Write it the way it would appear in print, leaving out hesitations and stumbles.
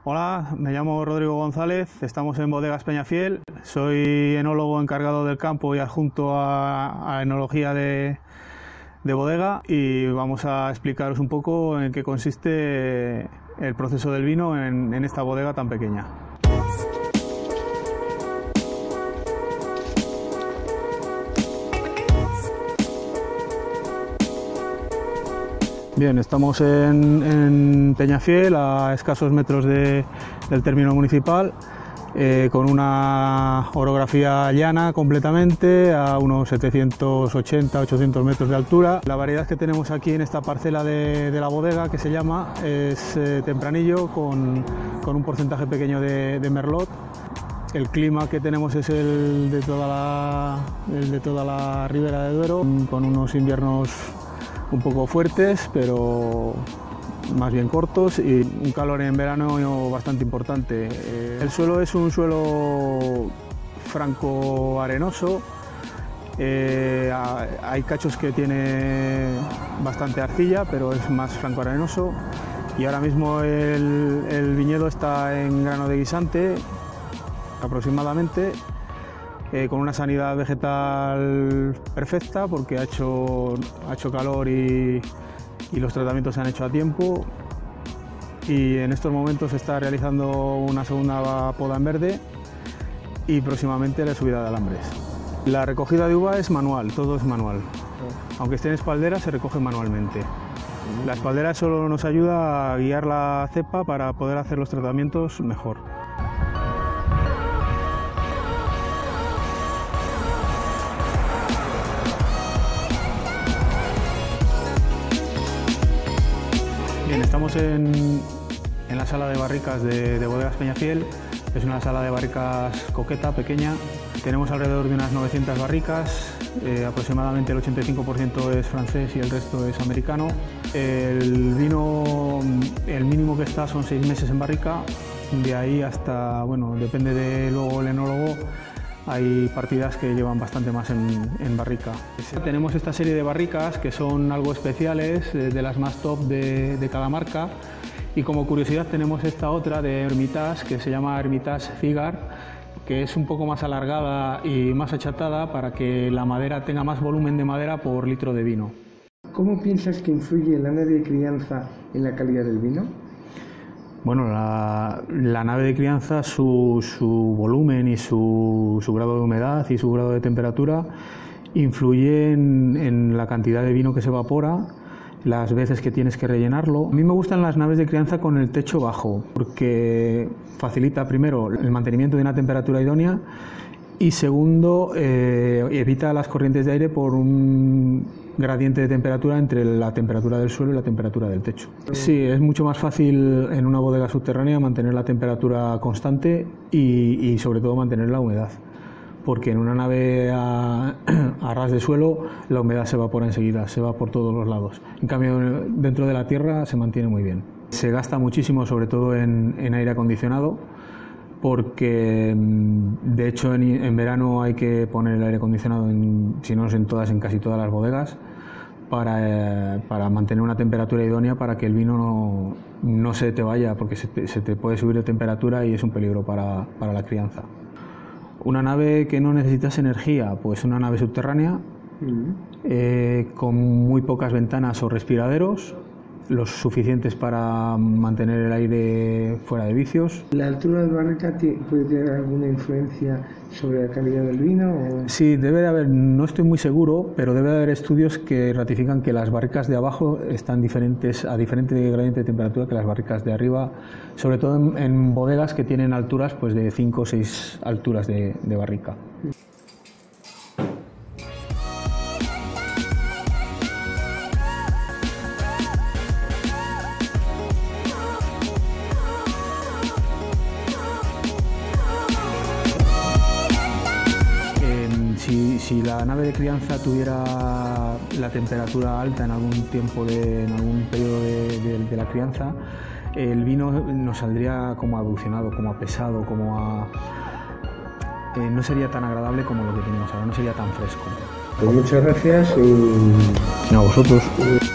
Hola, me llamo Rodrigo González, estamos en Bodegas Peñafiel, soy enólogo encargado del campo y adjunto a enología de bodega, y vamos a explicaros un poco en qué consiste el proceso del vino en esta bodega tan pequeña. Bien, estamos en Peñafiel, a escasos metros del término municipal, con una orografía llana completamente, a unos 780-800 metros de altura. La variedad que tenemos aquí en esta parcela de la bodega, que se llama, es tempranillo con un porcentaje pequeño de merlot. El clima que tenemos es el de toda la Ribera de Duero, con unos inviernos un poco fuertes, pero más bien cortos, y un calor en verano bastante importante. El suelo es un suelo franco arenoso. Hay cachos que tiene bastante arcilla, pero es más franco arenoso, y ahora mismo el viñedo está en grano de guisante aproximadamente, con una sanidad vegetal perfecta, porque ha hecho calor y los tratamientos se han hecho a tiempo, y en estos momentos se está realizando una segunda poda en verde y próximamente la subida de alambres. La recogida de uva es manual, todo es manual. Aunque esté en espaldera, se recoge manualmente. La espaldera solo nos ayuda a guiar la cepa para poder hacer los tratamientos mejor. Bien, estamos en la sala de barricas de Bodegas Peñafiel. Es una sala de barricas coqueta, pequeña. Tenemos alrededor de unas 900 barricas, aproximadamente el 85% es francés y el resto es americano. El vino, el mínimo que está son 6 meses en barrica, de ahí hasta, bueno, depende de luego el enólogo. Hay partidas que llevan bastante más en barrica. Tenemos esta serie de barricas que son algo especiales, de las más top de cada marca, y como curiosidad tenemos esta otra de Hermitage, que se llama Hermitage Cigar, que es un poco más alargada y más achatada para que la madera tenga más volumen de madera por litro de vino. ¿Cómo piensas que influye la nave de crianza en la calidad del vino? Bueno, la nave de crianza, su volumen y su grado de humedad y su grado de temperatura influye en la cantidad de vino que se evapora, las veces que tienes que rellenarlo. A mí me gustan las naves de crianza con el techo bajo, porque facilita, primero, el mantenimiento de una temperatura idónea, y segundo, evita las corrientes de aire por un gradiente de temperatura entre la temperatura del suelo y la temperatura del techo. Sí, es mucho más fácil en una bodega subterránea mantener la temperatura constante y sobre todo mantener la humedad, porque en una nave a ras de suelo la humedad se evapora enseguida, se va por todos los lados. En cambio, dentro de la tierra se mantiene muy bien. Se gasta muchísimo, sobre todo en aire acondicionado, porque de hecho en verano hay que poner el aire acondicionado, si no es en casi todas las bodegas, para mantener una temperatura idónea, para que el vino no se te vaya, porque se te puede subir de temperatura y es un peligro para la crianza. Una nave que no necesitas energía, pues una nave subterránea, con muy pocas ventanas o respiraderos, los suficientes para mantener el aire fuera de vicios. ¿La altura de la barrica puede tener alguna influencia sobre la calidad del vino? ¿O? Sí, debe de haber, no estoy muy seguro, pero debe de haber estudios que ratifican que las barricas de abajo están a diferente gradiente de temperatura que las barricas de arriba, sobre todo en bodegas que tienen alturas pues de 5 o 6 alturas de barrica. Si la nave de crianza tuviera la temperatura alta en algún tiempo, en algún periodo de la crianza, el vino nos saldría como evolucionado, como apesado, no sería tan agradable como lo que tenemos ahora, no sería tan fresco. Pues muchas gracias y a vosotros.